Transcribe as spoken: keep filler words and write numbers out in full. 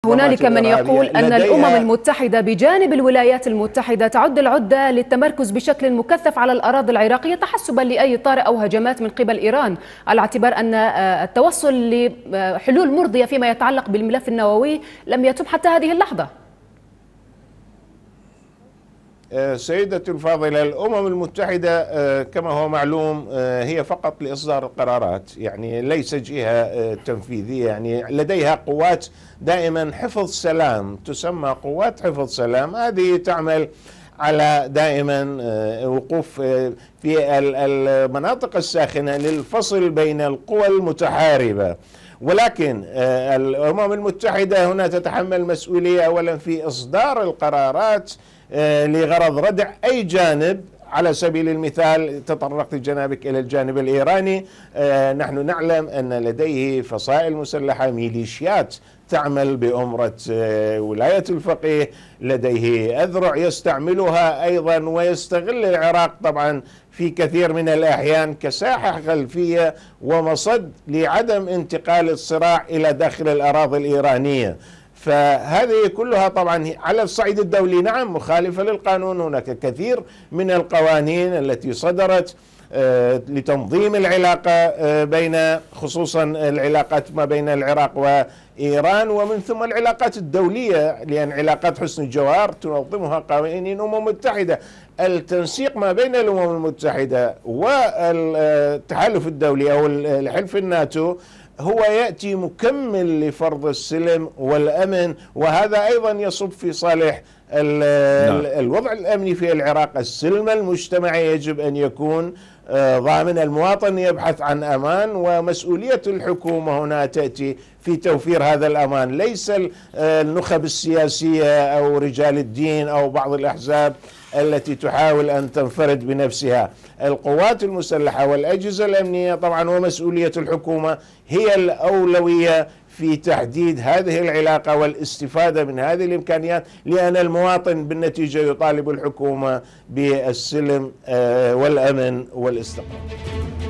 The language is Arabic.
هنالك من يقول أن الأمم المتحدة بجانب الولايات المتحدة تعد العدة للتمركز بشكل مكثف على الأراضي العراقية تحسبا لأي طارئ أو هجمات من قبل إيران، على اعتبار أن التوصل لحلول مرضية فيما يتعلق بالملف النووي لم يتم حتى هذه اللحظة. سيدتي الفاضلة، الأمم المتحدة كما هو معلوم هي فقط لإصدار القرارات، يعني ليس جهة تنفيذية، يعني لديها قوات دائما حفظ سلام تسمى قوات حفظ سلام، هذه تعمل على دائما وقوف في المناطق الساخنة للفصل بين القوى المتحاربة. ولكن الأمم المتحدة هنا تتحمل مسؤولية أولا في إصدار القرارات لغرض ردع أي جانب. على سبيل المثال تطرقت جنابك إلى الجانب الإيراني، نحن نعلم أن لديه فصائل مسلحة ميليشيات تعمل بأمرة ولاية الفقيه، لديه أذرع يستعملها أيضا، ويستغل العراق طبعا في كثير من الأحيان كساحة خلفية ومصد لعدم انتقال الصراع إلى داخل الأراضي الإيرانية. فهذه كلها طبعا على الصعيد الدولي نعم مخالفة للقانون. هناك كثير من القوانين التي صدرت لتنظيم العلاقة بين خصوصا العلاقات ما بين العراق وإيران، ومن ثم العلاقات الدولية، لأن علاقات حسن الجوار تنظمها قوانين الأمم المتحدة. التنسيق ما بين الأمم المتحدة والتحالف الدولي أو الحلف الناتو هو يأتي مكمل لفرض السلم والأمن، وهذا أيضا يصب في صالح الوضع الأمني في العراق. السلم المجتمعي يجب أن يكون ضامن، المواطن يبحث عن أمان، ومسؤولية الحكومة هنا تأتي في توفير هذا الأمان، ليس النخب السياسية أو رجال الدين أو بعض الأحزاب التي تحاول أن تنفرد بنفسها. القوات المسلحة والأجهزة الأمنية طبعا ومسؤولية الحكومة هي الأولوية في تحديد هذه العلاقة والاستفادة من هذه الإمكانيات، لأن المواطن بالنتيجة يطالب الحكومة بالسلم والأمن والاستقرار.